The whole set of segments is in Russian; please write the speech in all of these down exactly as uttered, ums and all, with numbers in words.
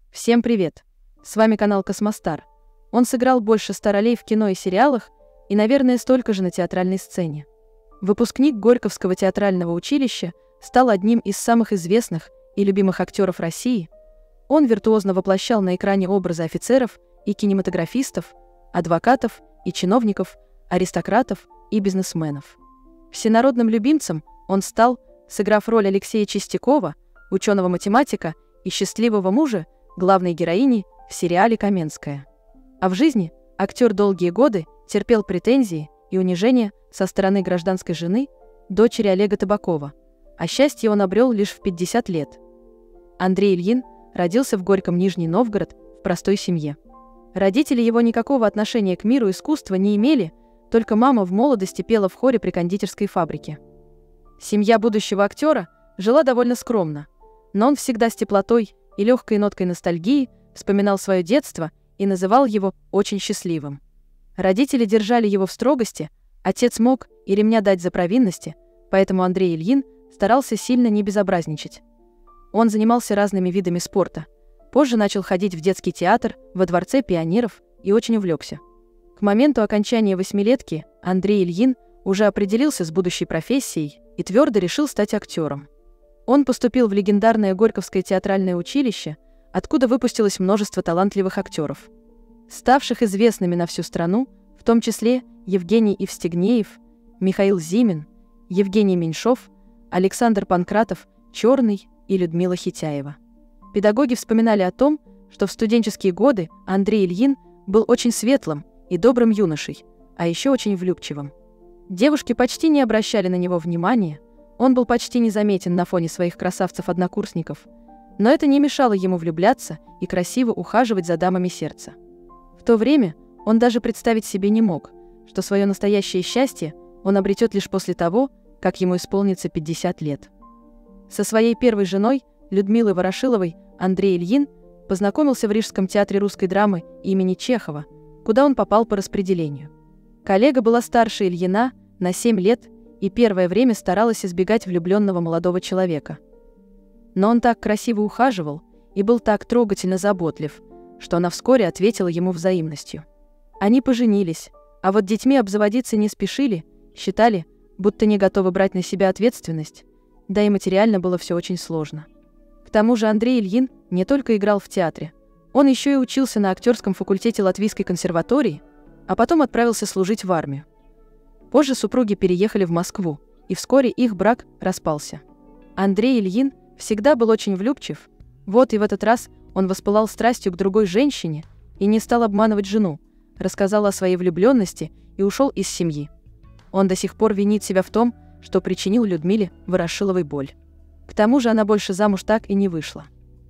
Всем привет! С вами канал Космостар. Он сыграл больше ста ролей в кино и сериалах и, наверное, столько же на театральной сцене. Выпускник Горьковского театрального училища стал одним из самых известных и любимых актеров России. Он виртуозно воплощал на экране образы офицеров и кинематографистов, адвокатов и чиновников, аристократов и бизнесменов. Всенародным любимцем он стал, сыграв роль Алексея Чистякова, ученого-математика и счастливого мужа главной героини в сериале «Каменская». А в жизни актер долгие годы терпел претензии и унижения со стороны гражданской жены, дочери Олега Табакова, а счастье он обрел лишь в пятьдесят лет. Андрей Ильин родился в Горьком, Нижний Новгород, в простой семье. Родители его никакого отношения к миру искусства не имели, только мама в молодости пела в хоре при кондитерской фабрике. Семья будущего актера жила довольно скромно, но он всегда с теплотой и легкой ноткой ностальгии вспоминал свое детство и называл его очень счастливым. Родители держали его в строгости, отец мог и ремня дать за провинности, поэтому Андрей Ильин старался сильно не безобразничать. Он занимался разными видами спорта, позже начал ходить в детский театр во Дворце пионеров и очень увлекся. К моменту окончания восьмилетки Андрей Ильин уже определился с будущей профессией и твердо решил стать актером. Он поступил в легендарное Горьковское театральное училище, откуда выпустилось множество талантливых актеров, ставших известными на всю страну, в том числе Евгений Евстигнеев, Михаил Зимин, Евгений Меньшов, Александр Панкратов, Черный и Людмила Хитяева. Педагоги вспоминали о том, что в студенческие годы Андрей Ильин был очень светлым и добрым юношей, а еще очень влюбчивым. Девушки почти не обращали на него внимания, он был почти незаметен на фоне своих красавцев-однокурсников, но это не мешало ему влюбляться и красиво ухаживать за дамами сердца. В то время он даже представить себе не мог, что свое настоящее счастье он обретет лишь после того, как ему исполнится пятьдесят лет. Со своей первой женой, Людмилой Ворошиловой, Андрей Ильин познакомился в Рижском театре русской драмы имени Чехова, куда он попал по распределению. Коллега была старше Ильина на семь лет и первое время старалась избегать влюбленного молодого человека. Но он так красиво ухаживал и был так трогательно заботлив, что она вскоре ответила ему взаимностью. Они поженились, а вот детьми обзаводиться не спешили, считали, будто не готовы брать на себя ответственность, да и материально было все очень сложно. К тому же Андрей Ильин не только играл в театре, он еще и учился на актерском факультете Латвийской консерватории, а потом отправился служить в армию. Позже супруги переехали в Москву, и вскоре их брак распался. Андрей Ильин всегда был очень влюбчив, вот и в этот раз он воспылал страстью к другой женщине и не стал обманывать жену, рассказал о своей влюбленности и ушел из семьи. Он до сих пор винит себя в том, что причинил Людмиле Ворошиловой боль. К тому же она больше замуж так и не вышла.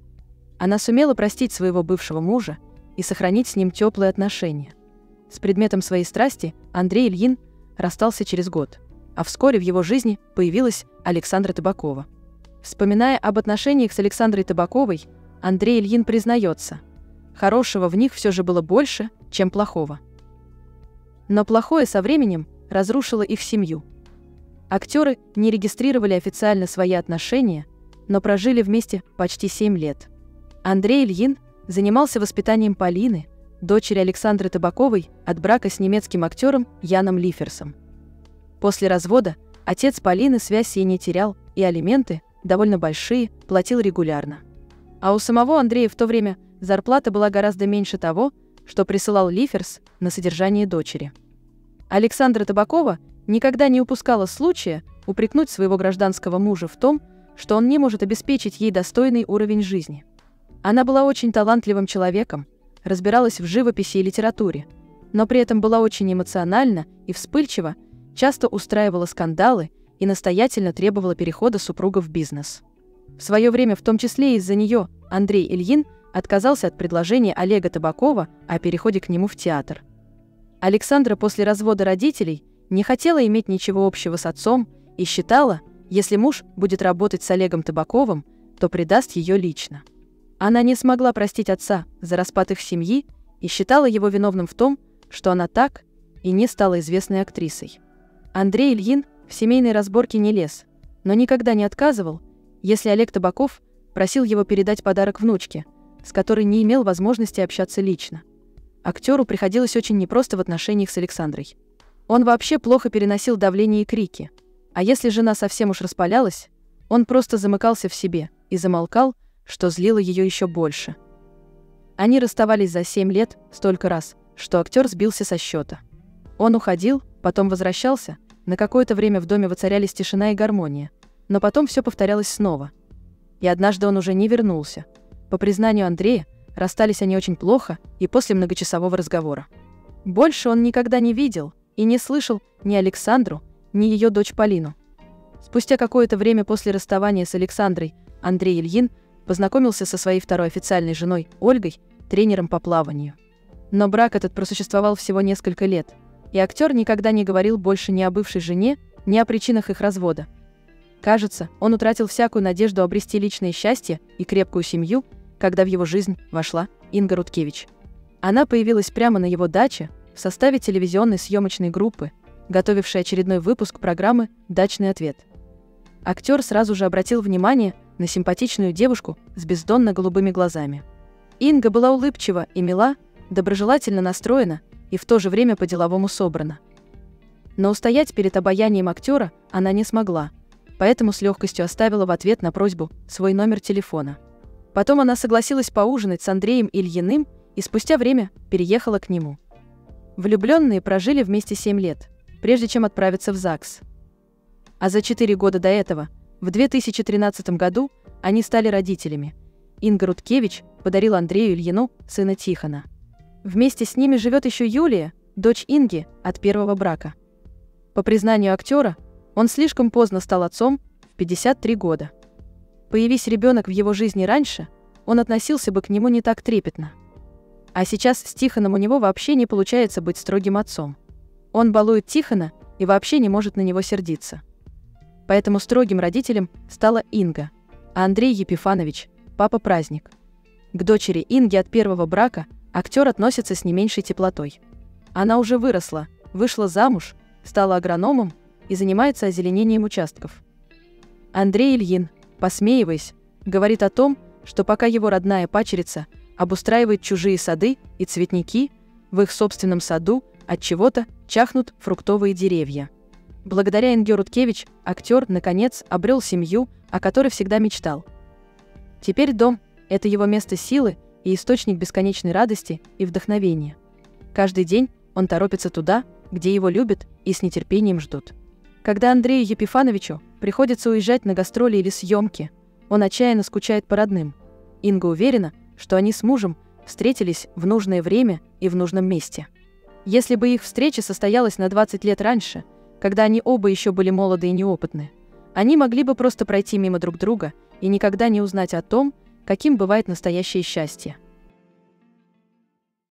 Она сумела простить своего бывшего мужа и сохранить с ним теплые отношения. С предметом своей страсти Андрей Ильин расстался через год, а вскоре в его жизни появилась Александра Табакова. Вспоминая об отношениях с Александрой Табаковой, Андрей Ильин признается, хорошего в них все же было больше, чем плохого. Но плохое со временем разрушило их семью. Актеры не регистрировали официально свои отношения, но прожили вместе почти семь лет. Андрей Ильин занимался воспитанием Полины, дочери Александры Табаковой, от брака с немецким актером Яном Лиферсом. После развода отец Полины связь с ней не терял и алименты, довольно большие, платил регулярно. А у самого Андрея в то время зарплата была гораздо меньше того, что присылал Лиферс на содержание дочери. Александра Табакова никогда не упускала случая упрекнуть своего гражданского мужа в том, что он не может обеспечить ей достойный уровень жизни. Она была очень талантливым человеком, разбиралась в живописи и литературе, но при этом была очень эмоциональна и вспыльчива, часто устраивала скандалы и настоятельно требовала перехода супруга в бизнес. В свое время, в том числе из-за нее, Андрей Ильин отказался от предложения Олега Табакова о переходе к нему в театр. Александра после развода родителей не хотела иметь ничего общего с отцом и считала, если муж будет работать с Олегом Табаковым, то предаст ее лично. Она не смогла простить отца за распад их семьи и считала его виновным в том, что она так и не стала известной актрисой. Андрей Ильин в семейные разборки не лез, но никогда не отказывал, если Олег Табаков просил его передать подарок внучке, с которой не имел возможности общаться лично. Актеру приходилось очень непросто в отношениях с Александрой. Он вообще плохо переносил давление и крики. А если жена совсем уж распалялась, он просто замыкался в себе и замолкал, что злило ее еще больше. Они расставались за семь лет столько раз, что актер сбился со счета. Он уходил, потом возвращался, на какое-то время в доме воцарялись тишина и гармония, но потом все повторялось снова. И однажды он уже не вернулся. По признанию Андрея, расстались они очень плохо и после многочасового разговора. Больше он никогда не видел и не слышал ни Александру, ни ее дочь Полину. Спустя какое-то время после расставания с Александрой Андрей Ильин познакомился со своей второй официальной женой Ольгой, тренером по плаванию. Но брак этот просуществовал всего несколько лет, и актер никогда не говорил больше ни о бывшей жене, ни о причинах их развода. Кажется, он утратил всякую надежду обрести личное счастье и крепкую семью, когда в его жизнь вошла Инга Рудкевич. Она появилась прямо на его даче в составе телевизионной съемочной группы, готовившей очередной выпуск программы «Дачный ответ». Актер сразу же обратил внимание на симпатичную девушку с бездонно-голубыми глазами. Инга была улыбчива и мила, доброжелательно настроена и в то же время по-деловому собрана. Но устоять перед обаянием актера она не смогла, поэтому с легкостью оставила в ответ на просьбу свой номер телефона. Потом она согласилась поужинать с Андреем Ильиным и спустя время переехала к нему. Влюбленные прожили вместе семь лет, прежде чем отправиться в ЗАГС. А за четыре года до этого, в две тысячи тринадцатом году, они стали родителями. Инга Рудкевич подарила Андрею Ильину сына Тихона. Вместе с ними живет еще Юлия, дочь Инги, от первого брака. По признанию актера, он слишком поздно стал отцом, в пятьдесят три года. Появись ребенок в его жизни раньше, он относился бы к нему не так трепетно. А сейчас с Тихоном у него вообще не получается быть строгим отцом. Он балует Тихона и вообще не может на него сердиться. Поэтому строгим родителем стала Инга, а Андрей Епифанович – папа-праздник. К дочери Инги от первого брака актер относится с не меньшей теплотой. Она уже выросла, вышла замуж, стала агрономом и занимается озеленением участков. Андрей Ильин, посмеиваясь, говорит о том, что пока его родная падчерица обустраивает чужие сады и цветники, в их собственном саду от чего-то чахнут фруктовые деревья. Благодаря Инге Рудкевич актер, наконец, обрел семью, о которой всегда мечтал. Теперь дом – это его место силы и источник бесконечной радости и вдохновения. Каждый день он торопится туда, где его любят и с нетерпением ждут. Когда Андрею Епифановичу приходится уезжать на гастроли или съемки, он отчаянно скучает по родным. Инга уверена, что они с мужем встретились в нужное время и в нужном месте. Если бы их встреча состоялась на двадцать лет раньше, когда они оба еще были молоды и неопытны, они могли бы просто пройти мимо друг друга и никогда не узнать о том, каким бывает настоящее счастье.